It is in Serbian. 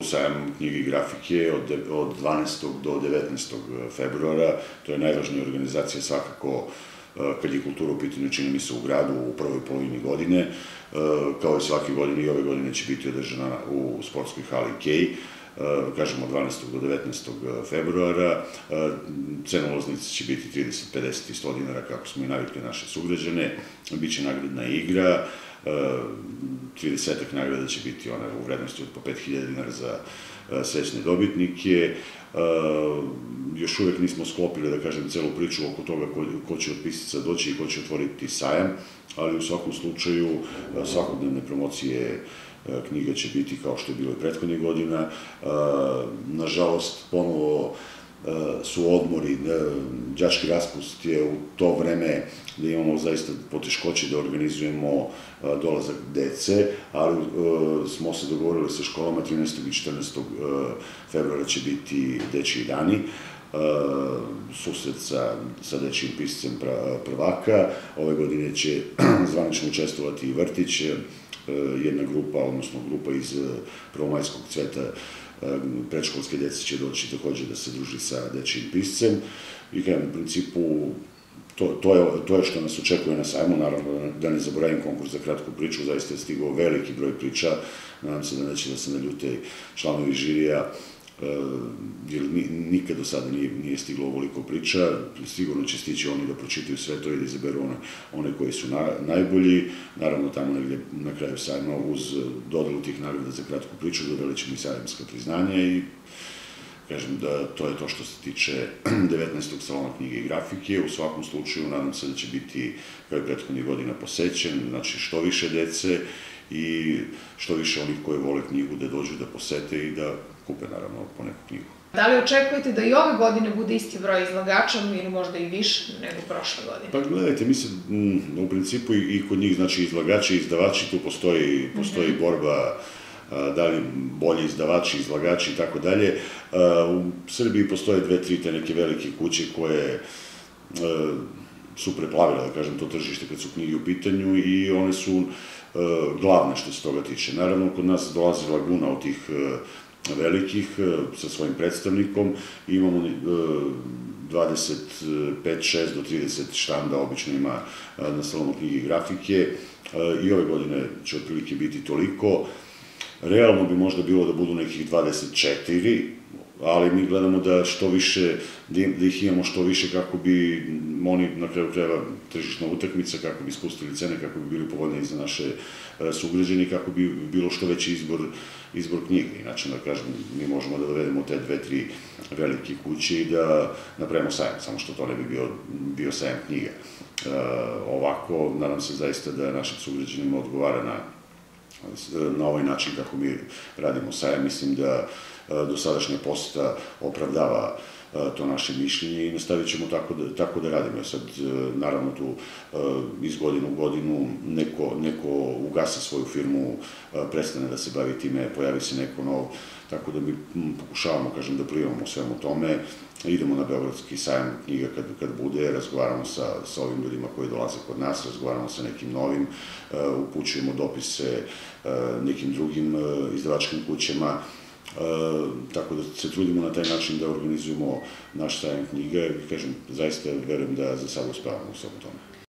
Sajam knjige i grafike od 12. do 19. februara, to je najvažnija organizacija svakako kad je kultura u pitanju, čini mi se, u gradu u prvoj polovini godine. Kao i svake godine, i ove godine će biti održana u sportskoj hali Kej, kažemo od 12. do 19. februara. Cena ulaznice će biti 30, 50 i 100 dinara, kako smo i navikli naše sugrađane. Biće nagradna igra, 30 nagrada će biti one u vrednosti od po 5000 dinara za srećne dobitnike. Još uvek nismo sklopili, da kažem, celu priču oko toga ko će od pisaca doći i ko će otvoriti sajam, ali u svakom slučaju svakodnevne promocije knjiga će biti kao što je bilo i prethodnih godina. Nažalost, ponovo su odmori, đački raspust je u to vreme da imamo zaista poteškoće da organizujemo dolazak dece, ali smo se dogovorili sa školama, 13. i 14. februara će biti dečiji dani, susret sa dečijim piscem prvaka. Ove godine će zvanično učestvovati i vrtić, jedna grupa, odnosno grupa iz prvomajskog cveta predškolske dece će doći takođe da se druži sa dečijim piscem. I kažem, u principu, to je što nas očekuje na sajmu. Naravno, da ne zaboravim konkurs za kratku priču, zaista je stigao veliki broj priča, nadam se da neće da se naljute članovi žirija, jer nikad do sada nije stiglo ovoliko priča. Sigurno će stići oni da pročitaju sve to i da izaberu one koji su najbolji. Naravno, tamo negde na kraju sajma, uz dodelu tih nagrada za kratku priču, dodelit ćemo i sajamska priznanja i kažem da to je to što se tiče 19. salona knjige i grafike. U svakom slučaju, nadam se da će biti, kao i prethodnih godina, posećen, znači što više dece i što više onih koji vole knjigu da dođu da posete i da kupe, naravno, po neku knjigu. Da li očekujete da i ove godine bude isti broj izlagača ili možda i više nego prošle godine? Pa gledajte, mislim, u principu i kod njih, znači, izlagači i izdavači, tu postoji borba, da li bolji izdavači, izlagači i tako dalje. U Srbiji postoje 2-3 te neke velike kuće koje su preplavile, da kažem, to tržište kad su knjige u pitanju i one su glavne što se toga tiče. Naravno, kod nas dolazi laguna od tih velikih sa svojim predstavnikom. Imamo 25, 6 do 30 štanda, obično ima na salonu knjige i grafike. I ove godine će otprilike biti toliko. Realno bi možda bilo da budu nekih 24, ali mi gledamo da što više, da ih imamo što više kako bi oni, na kraju krajeva, tržišna utakmica, kako bi spustili cene, kako bi bili povoljniji za naše sugrađane i kako bi bilo što veći izbor knjiga. Inače, da kažem, mi možemo da dovedemo te 2-3 velike kuće i da napravimo sajam, samo što to ne bi bio sajam knjiga. Ovako, nadam se zaista da našim sugrađanima odgovara na ovaj način kako mi radimo sajam. Mislim da dosadašnja poseta opravdava to naše mišljenje i nastavit ćemo tako da radimo. Sad, naravno, tu iz godine u godinu neko ugasi svoju firmu, prestane da se bavi time, pojavi se neko nov, tako da mi pokušavamo, kažem, da plivamo svemu tome. Idemo na Beogradski sajam knjiga kad bude, razgovaramo sa ovim ljudima koji dolaze kod nas, razgovaramo sa nekim novim, upućujemo dopise nekim drugim izdavačkim kućama, tako da se trudimo na taj način da organizujemo naš sajam knjiga i, kažem, zaista verujem da za sad uspevamo u svemu tome.